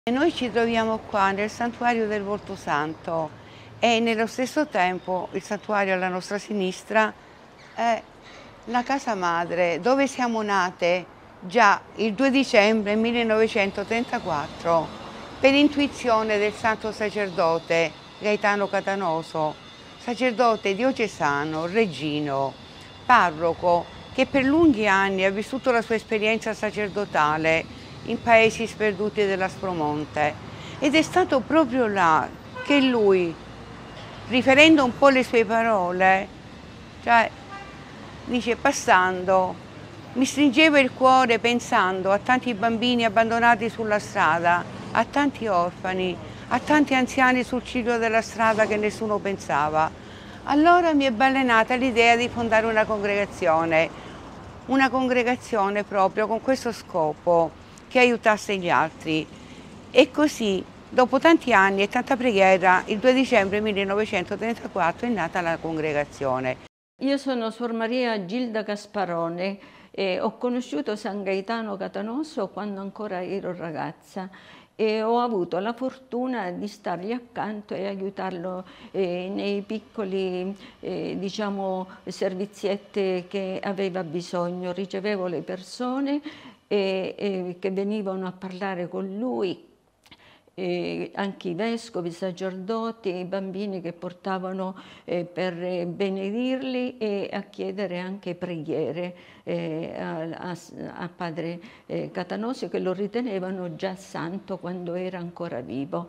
E noi ci troviamo qua nel santuario del Volto Santo e nello stesso tempo il santuario alla nostra sinistra è la casa madre dove siamo nate già il 2 dicembre 1934 per intuizione del santo sacerdote Gaetano Catanoso, sacerdote diocesano, reggino, parroco che per lunghi anni ha vissuto la sua esperienza sacerdotale in paesi sperduti dell'Aspromonte, ed è stato proprio là che lui, riferendo un po' le sue parole, cioè dice: passando mi stringeva il cuore pensando a tanti bambini abbandonati sulla strada, a tanti orfani, a tanti anziani sul ciglio della strada che nessuno pensava. Allora mi è balenata l'idea di fondare una congregazione proprio con questo scopo, che aiutasse gli altri. E così, dopo tanti anni e tanta preghiera, il 2 dicembre 1934 è nata la congregazione. Io sono Suor Maria Gilda Gasparone e ho conosciuto San Gaetano Catanoso quando ancora ero ragazza e ho avuto la fortuna di stargli accanto e aiutarlo nei piccoli diciamo, servizietti che aveva bisogno. Ricevevo le persone che venivano a parlare con lui, anche i vescovi, i sacerdoti, i bambini che portavano per benedirli e a chiedere anche preghiere a padre Catanoso, che lo ritenevano già santo quando era ancora vivo.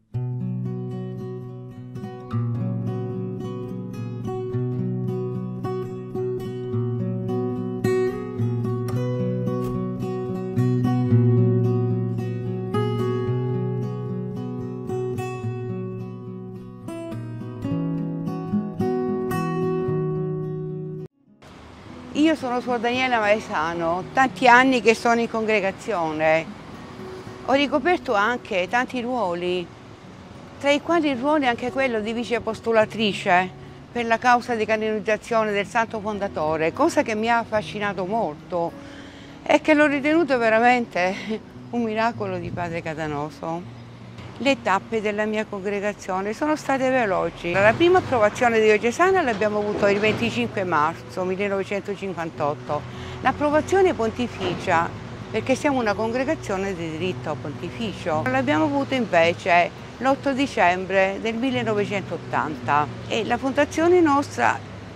Io sono Suor Daniela Maesano, tanti anni che sono in congregazione. Ho ricoperto anche tanti ruoli, tra i quali il ruolo è anche quello di vice apostolatrice per la causa di canonizzazione del Santo Fondatore, cosa che mi ha affascinato molto e che l'ho ritenuto veramente un miracolo di Padre Catanoso. Le tappe della mia congregazione sono state veloci. La prima approvazione diocesana l'abbiamo avuto il 25 marzo 1958. L'approvazione pontificia, perché siamo una congregazione di diritto pontificio, l'abbiamo avuto invece l'8 dicembre del 1980 e la fondazione nostra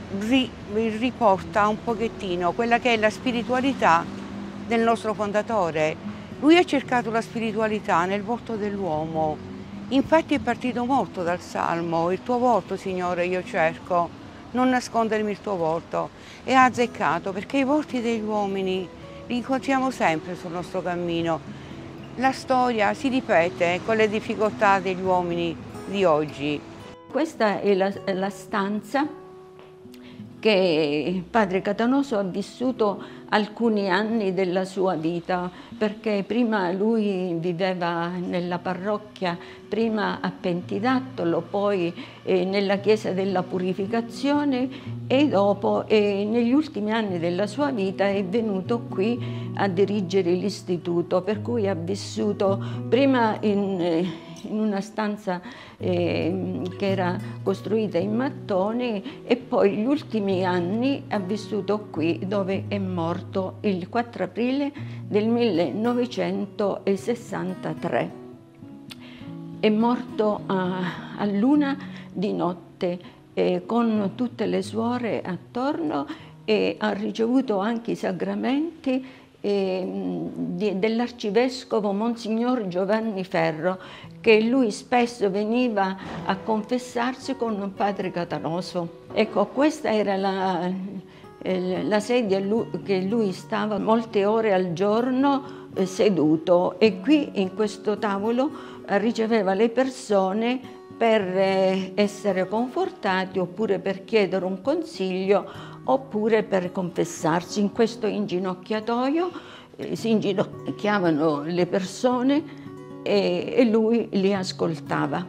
riporta un pochettino quella che è la spiritualità del nostro fondatore. Lui ha cercato la spiritualità nel volto dell'uomo, infatti è partito molto dal Salmo: il tuo volto, Signore, io cerco, non nascondermi il tuo volto, e ha azzeccato, perché i volti degli uomini li incontriamo sempre sul nostro cammino. La storia si ripete con le difficoltà degli uomini di oggi. Questa è la stanza che padre Catanoso ha vissuto alcuni anni della sua vita, perché prima lui viveva nella parrocchia, prima a Pentidattolo, poi nella chiesa della Purificazione e dopo negli ultimi anni della sua vita è venuto qui a dirigere l'istituto, per cui ha vissuto prima in una stanza che era costruita in mattoni e poi gli ultimi anni ha vissuto qui, dove è morto il 4 aprile del 1963. È morto a luna di notte con tutte le suore attorno e ha ricevuto anche i sacramenti dell'arcivescovo Monsignor Giovanni Ferro, che lui spesso veniva a confessarsi con padre Catanoso. Ecco, questa era la sedia che lui stava molte ore al giorno seduto, e qui in questo tavolo riceveva le persone per essere confortati, oppure per chiedere un consiglio, oppure per confessarsi. In questo inginocchiatoio si inginocchiavano le persone e lui li ascoltava.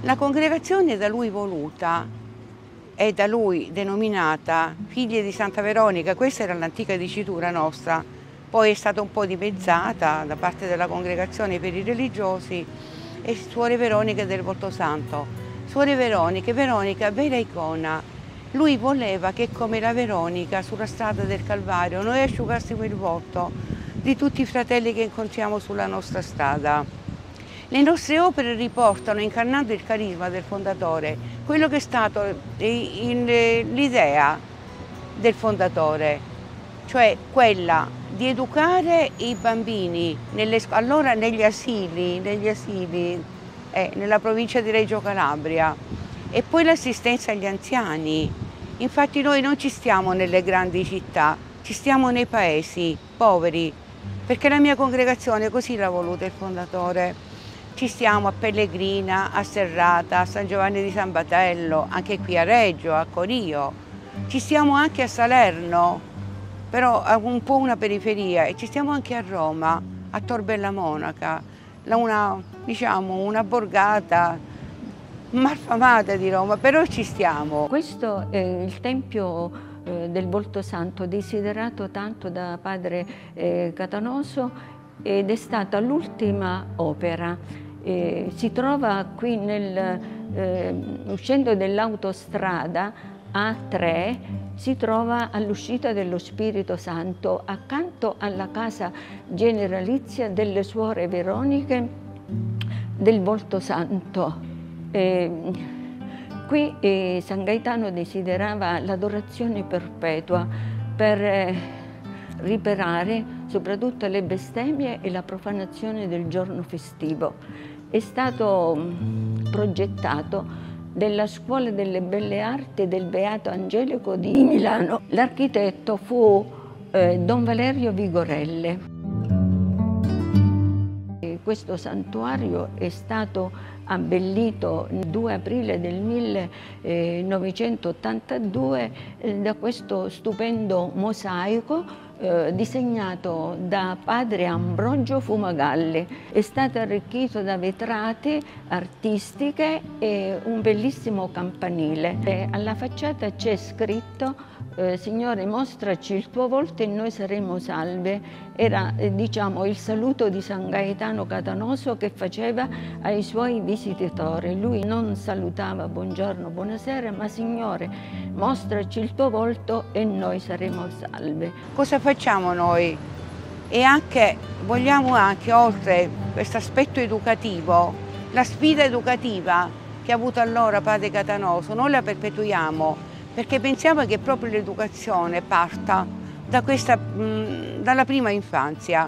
La congregazione è da lui voluta, è da lui denominata Figlie di Santa Veronica, questa era l'antica dicitura nostra, poi è stata un po' dimezzata da parte della congregazione per i religiosi, e Suore Veroniche del Volto Santo. Suore Veroniche, Veronica, vera icona. Lui voleva che come la Veronica sulla strada del Calvario noi asciugassimo il volto di tutti i fratelli che incontriamo sulla nostra strada. Le nostre opere riportano, incarnando il carisma del fondatore, quello che è stato l'idea del fondatore, cioè quella di educare i bambini allora negli asili nella provincia di Reggio Calabria, e poi l'assistenza agli anziani. Infatti noi non ci stiamo nelle grandi città, ci stiamo nei paesi poveri, perché la mia congregazione così l'ha voluta il fondatore. Ci stiamo a Pellegrina, a Serrata, a San Giovanni di San Batello, anche qui a Reggio, a Corio. Ci stiamo anche a Salerno, però un po' una periferia, e ci stiamo anche a Roma, a Tor Bella Monaca, una borgata malfamata di Roma, però ci stiamo. Questo è il Tempio del Volto Santo, desiderato tanto da padre Catanoso, ed è stata l'ultima opera. Si trova qui uscendo dell'autostrada A3, si trova all'uscita dello Spirito Santo, accanto alla casa generalizia delle Suore Veroniche del Volto Santo. Qui San Gaetano desiderava l'adorazione perpetua per riparare soprattutto le bestemmie e la profanazione del giorno festivo. È stato progettato della Scuola delle Belle Arti del Beato Angelico di Milano. L'architetto fu Don Valerio Vigorelle. Questo santuario è stato abbellito il 2 aprile del 1982 da questo stupendo mosaico disegnato da padre Ambrogio Fumagalli. È stato arricchito da vetrate artistiche e un bellissimo campanile. Alla facciata c'è scritto Signore, mostraci il tuo volto e noi saremo salve. Era il saluto di San Gaetano Catanoso che faceva ai suoi visitatori. Lui non salutava buongiorno, buonasera, ma Signore, mostraci il tuo volto e noi saremo salve. Cosa facciamo noi? E vogliamo anche, oltre questo aspetto educativo, la sfida educativa che ha avuto allora padre Catanoso, noi la perpetuiamo, perché pensiamo che proprio l'educazione parta dalla prima infanzia.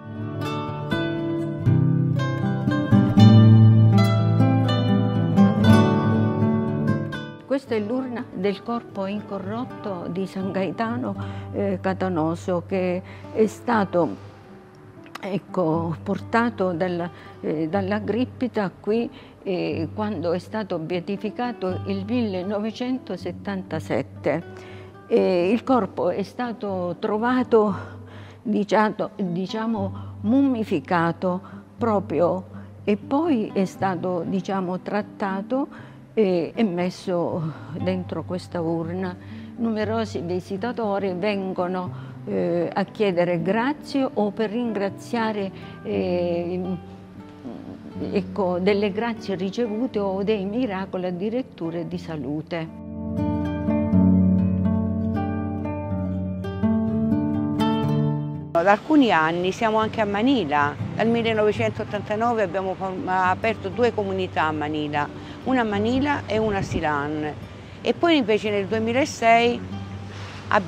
Questa è l'urna del corpo incorrotto di San Gaetano Catanoso, che è stato portato dall'Agrippita qui quando è stato beatificato il 1977. Il corpo è stato trovato, mummificato proprio, e poi è stato, trattato e messo dentro questa urna. Numerosi visitatori vengono a chiedere grazie o per ringraziare delle grazie ricevute o dei miracoli addirittura di salute. Da alcuni anni siamo anche a Manila. Dal 1989 abbiamo aperto 2 comunità a Manila, una a Manila e una a Silan. E poi invece nel 2006 dal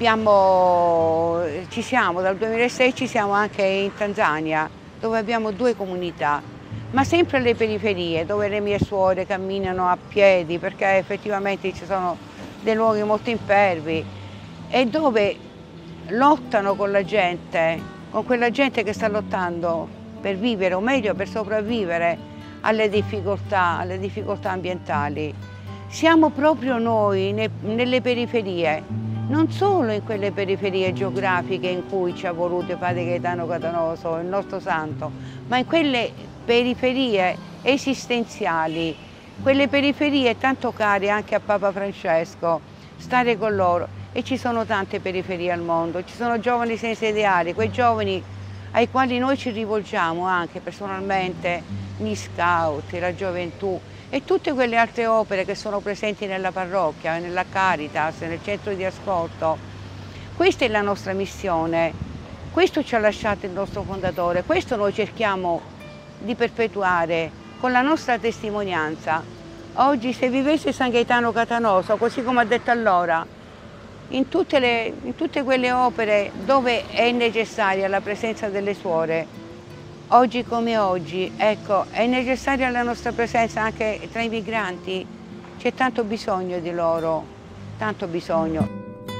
2006 ci siamo anche in Tanzania, dove abbiamo 2 comunità, ma sempre alle periferie, dove le mie suore camminano a piedi, perché effettivamente ci sono dei luoghi molto impervi, e dove lottano con la gente, con quella gente che sta lottando per vivere, o meglio per sopravvivere alle difficoltà ambientali. Siamo proprio noi nelle periferie, non solo in quelle periferie geografiche in cui ci ha voluto padre Gaetano Catanoso, il nostro santo, ma in quelle periferie esistenziali quelle periferie tanto care anche a Papa Francesco, stare con loro. E ci sono tante periferie al mondo, ci sono giovani senza ideali, quei giovani ai quali noi ci rivolgiamo anche personalmente, gli scout, la gioventù e tutte quelle altre opere che sono presenti nella parrocchia, nella Caritas, nel centro di ascolto. Questa è la nostra missione, questo ci ha lasciato il nostro fondatore, questo noi cerchiamo di perpetuare con la nostra testimonianza. Oggi se vivesse San Gaetano Catanoso, così come ha detto allora, in tutte quelle opere dove è necessaria la presenza delle suore, oggi come oggi, ecco, è necessaria la nostra presenza anche tra i migranti, c'è tanto bisogno di loro, tanto bisogno.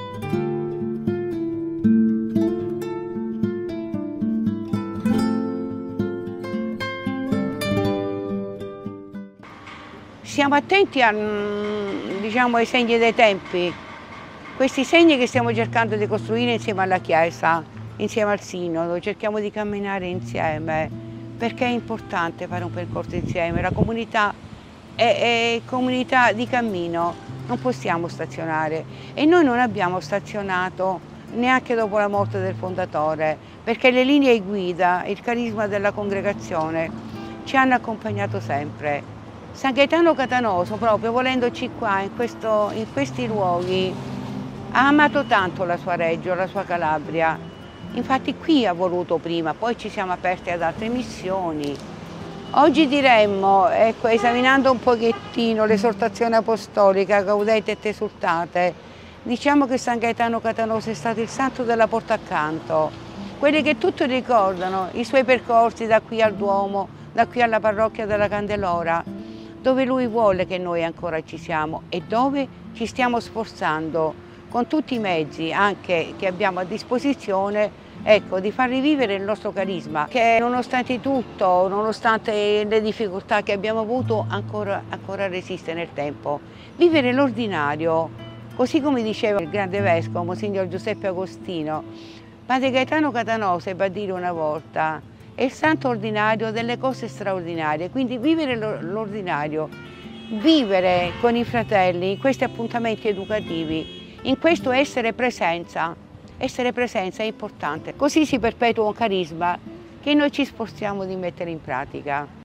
Siamo attenti diciamo, ai segni dei tempi, questi segni che stiamo cercando di costruire insieme alla Chiesa, insieme al Sinodo, cerchiamo di camminare insieme, perché è importante fare un percorso insieme, la comunità è comunità di cammino, non possiamo stazionare e noi non abbiamo stazionato neanche dopo la morte del fondatore, perché le linee guida, il carisma della congregazione ci hanno accompagnato sempre. San Gaetano Catanoso, proprio volendoci qua, in questi luoghi, ha amato tanto la sua Reggio, la sua Calabria. Infatti qui ha voluto prima, poi ci siamo aperti ad altre missioni. Oggi diremmo, ecco, esaminando un pochettino l'esortazione apostolica, gaudete et esultate, diciamo che San Gaetano Catanoso è stato il santo della porta accanto, quelli che tutti ricordano i suoi percorsi da qui al Duomo, da qui alla parrocchia della Candelora, dove lui vuole che noi ancora ci siamo e dove ci stiamo sforzando con tutti i mezzi anche che abbiamo a disposizione, ecco, di far rivivere il nostro carisma, che nonostante tutto, nonostante le difficoltà che abbiamo avuto, ancora resiste nel tempo. Vivere l'ordinario, così come diceva il grande vescovo, Monsignor Giuseppe Agostino, Padre Gaetano Catanoso ebbe a dire una volta, è il santo ordinario delle cose straordinarie, quindi vivere l'ordinario, vivere con i fratelli in questi appuntamenti educativi, in questo essere presenza è importante. Così si perpetua un carisma che noi ci sforziamo di mettere in pratica.